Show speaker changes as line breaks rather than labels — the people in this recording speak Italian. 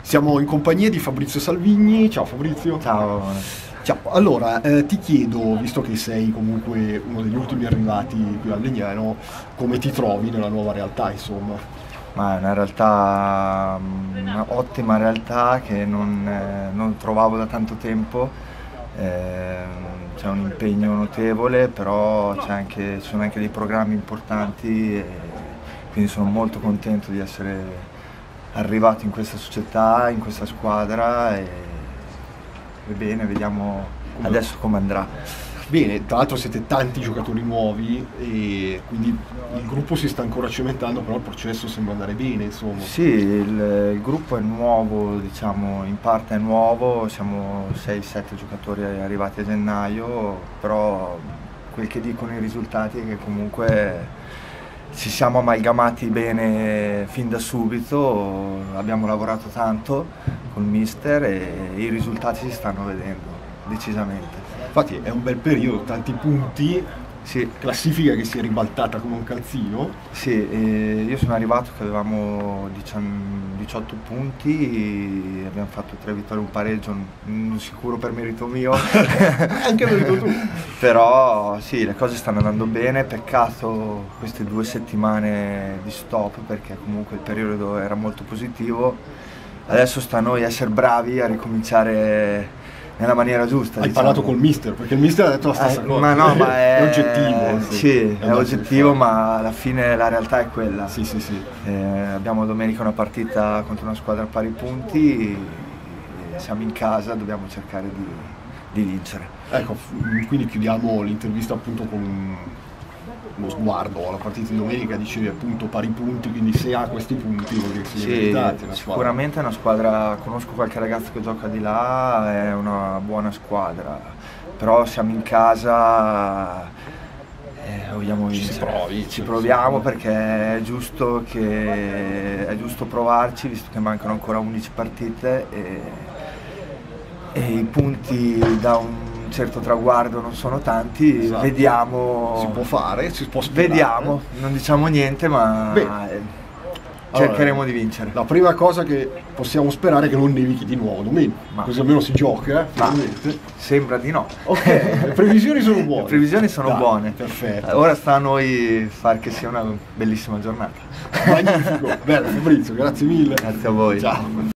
Siamo in compagnia di Fabrizio Salvigni. Ciao Fabrizio.
Ciao.
Ciao, allora ti chiedo, visto che sei comunque uno degli ultimi arrivati qui a Legnano, come ti trovi nella nuova realtà, insomma?
Ma è una realtà, un'ottima realtà che non trovavo da tanto tempo. C'è un impegno notevole, però ci sono anche dei programmi importanti, quindi sono molto contento di essere arrivato in questa società, in questa squadra e bene, vediamo adesso come andrà.
Bene, tra l'altro siete tanti giocatori nuovi e quindi il gruppo si sta ancora cimentando, però il processo sembra andare bene, insomma.
Sì, il gruppo è nuovo, diciamo, in parte è nuovo, siamo 6-7 giocatori arrivati a gennaio, però quel che dicono i risultati è che comunque ci siamo amalgamati bene fin da subito, abbiamo lavorato tanto con il mister e i risultati si stanno vedendo, decisamente.
Infatti è un bel periodo, tanti punti,
Sì.
Classifica che si è ribaltata come un calzino.
Sì, io sono arrivato che avevamo 18 punti, abbiamo fatto 3 vittorie e un pareggio, non sicuro per merito mio.
Anche merito tu.
Però sì, le cose stanno andando bene, peccato queste 2 settimane di stop perché comunque il periodo era molto positivo. Adesso sta a noi essere bravi a ricominciare nella maniera giusta.
Hai parlato col mister, perché il mister ha detto la stessa cosa.
Ma no, ma
è oggettivo.
Sì, è oggettivo, ma alla fine la realtà è quella.
Sì.
Abbiamo domenica una partita contro una squadra a pari punti, siamo in casa, dobbiamo cercare di vincere.
Ecco, quindi chiudiamo l'intervista appunto con uno sguardo alla partita di domenica. Dicevi appunto pari punti, quindi se ha questi punti vuol dire che si è meritata.
Sicuramente è una squadra, conosco qualche ragazzo che gioca di là, è una buona squadra, però siamo in casa, vogliamo vincere. Ci proviamo perché è giusto provarci, visto che mancano ancora 11 partite e i punti da un certo traguardo non sono tanti. Esatto. Vediamo.
Si può fare, si può sperare.
Vediamo, non diciamo niente, ma cercheremo di vincere.
La prima cosa che possiamo sperare è che non nevichi di nuovo domenica, così almeno si gioca, finalmente.
Sembra di no.
Ok, le previsioni sono buone.
Le previsioni sono buone.
Perfetto.
Ora sta a noi far che sia una bellissima giornata.
Magnifico. Bene, Fabrizio, grazie mille.
Grazie a voi.
Ciao.